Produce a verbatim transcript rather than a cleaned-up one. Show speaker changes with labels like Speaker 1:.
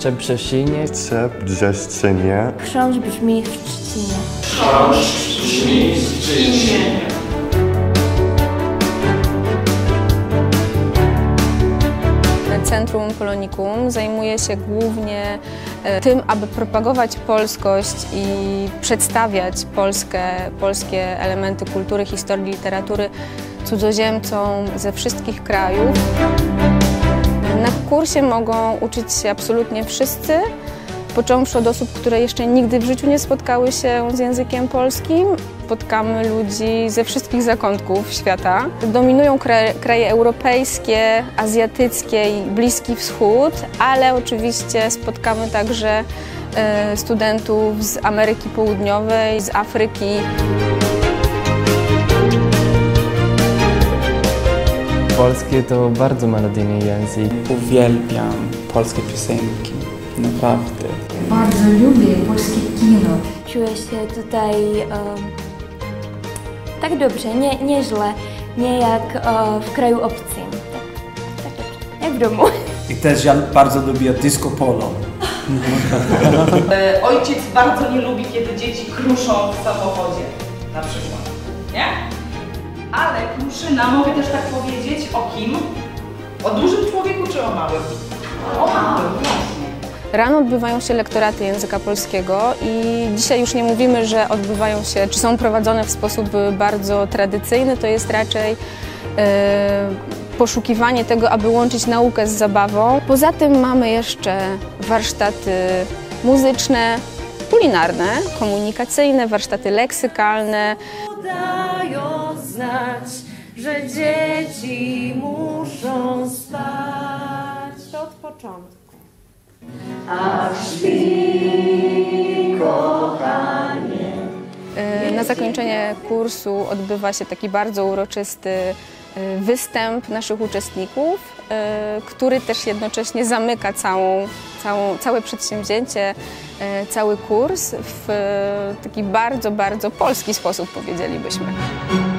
Speaker 1: Chrząszcze Brzesinie.
Speaker 2: C Brzeszczynie.
Speaker 3: Chrząszcz brzmi w Trzcinie.
Speaker 4: Chrząszcz brzmi w Trzcinie.
Speaker 5: Centrum Polonikum zajmuje się głównie tym, aby propagować polskość i przedstawiać Polskę, polskie elementy kultury, historii, literatury cudzoziemcom ze wszystkich krajów. Na kursie mogą uczyć się absolutnie wszyscy, począwszy od osób, które jeszcze nigdy w życiu nie spotkały się z językiem polskim. Spotkamy ludzi ze wszystkich zakątków świata. Dominują kraje, kraje europejskie, azjatyckie i Bliski Wschód, ale oczywiście spotkamy także e, studentów z Ameryki Południowej, z Afryki.
Speaker 1: Polskie to bardzo melodyjny język.
Speaker 6: Uwielbiam polskie piosenki, naprawdę.
Speaker 3: Bardzo lubię polskie kino. Czuję się tutaj um, tak dobrze, nie, nie źle, nie jak uh, w kraju obcym. Tak, tak dobrze, jak w domu.
Speaker 7: I też ja bardzo lubię disco polo.
Speaker 8: Ojciec bardzo nie lubi, kiedy dzieci kruszą w samochodzie, na przykład, nie? Ale kruszyna, mogę też tak powiedzieć, o kim? O dużym człowieku czy o małym? O małym, właśnie.
Speaker 5: Rano odbywają się lektoraty języka polskiego i dzisiaj już nie mówimy, że odbywają się, czy są prowadzone w sposób bardzo tradycyjny, to jest raczej e, poszukiwanie tego, aby łączyć naukę z zabawą. Poza tym mamy jeszcze warsztaty muzyczne, kulinarne, komunikacyjne, warsztaty leksykalne.
Speaker 9: Dają znać, że dzieci muszą spać. To od początku. Aż śpi, kochanie.
Speaker 5: Na zakończenie kursu odbywa się taki bardzo uroczysty występ naszych uczestników, który też jednocześnie zamyka całą, całą, całe przedsięwzięcie, cały kurs w taki bardzo, bardzo polski sposób, powiedzielibyśmy.